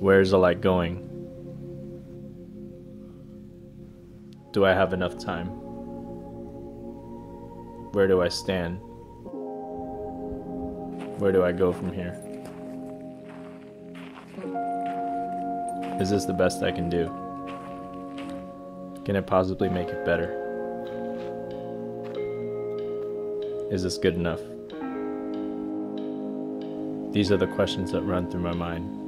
Where's the light going? Do I have enough time? Where do I stand? Where do I go from here? Is this the best I can do? Can it possibly make it better? Is this good enough? These are the questions that run through my mind.